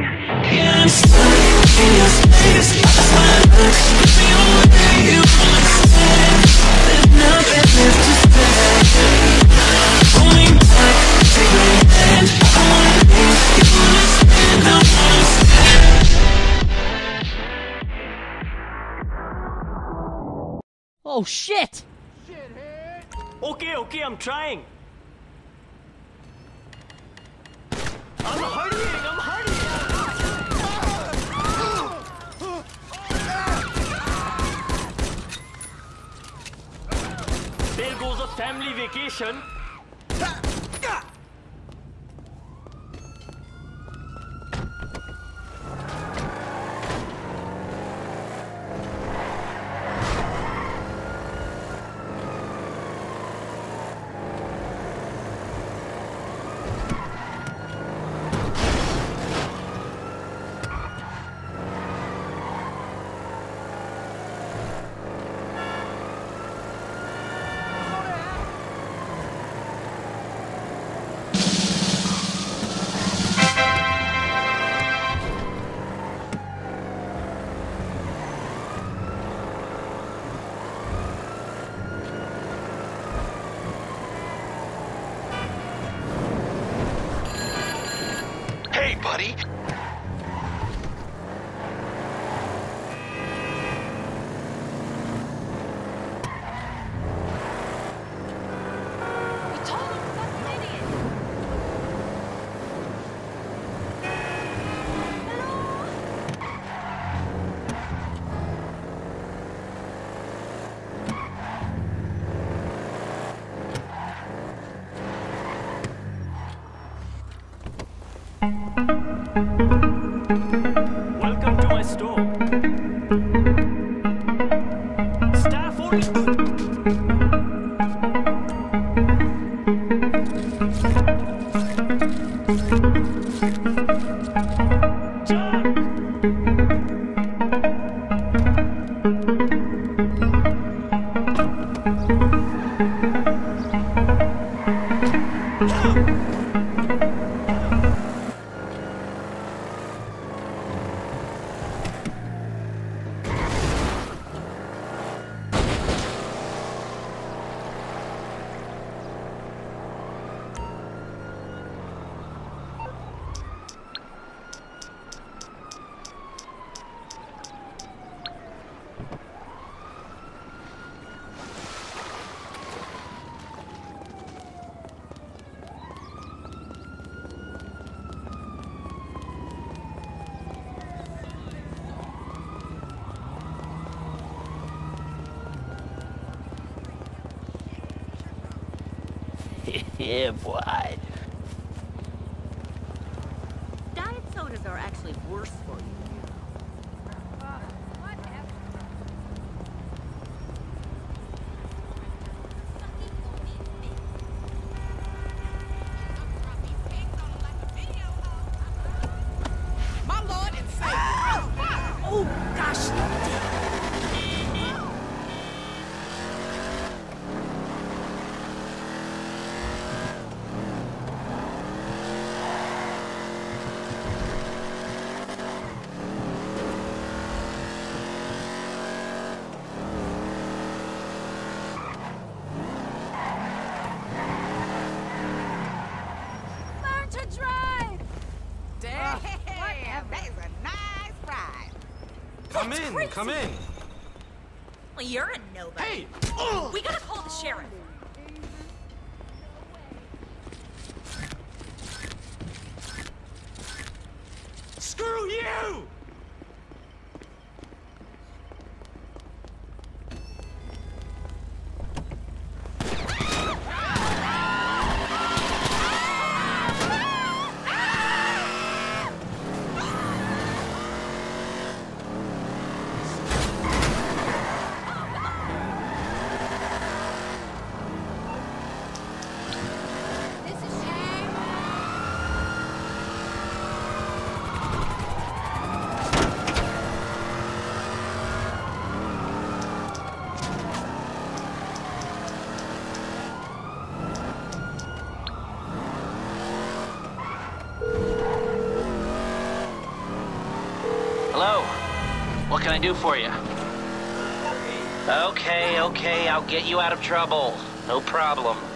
I'm stuck in your space. Lost my luck. Put me on where you wanna stay. There's nothing left to say. Pull me back, take my hand. I wanna leave, you wanna stand, I wanna stay. Oh shit! Okay, I'm trying. I'm hurrying. There goes a family vacation. Hey, buddy. Welcome to my store. Staff only. Yeah, boy. Diet sodas are actually worse for you. My Lord and Savior. Oh, gosh. Learn to drive. Damn, that is a nice ride. Come in, crazy. come in. Well, you're a nobody. Hey! We gotta call the sheriff. Screw you! Hello? What can I do for you? Okay, I'll get you out of trouble. No problem.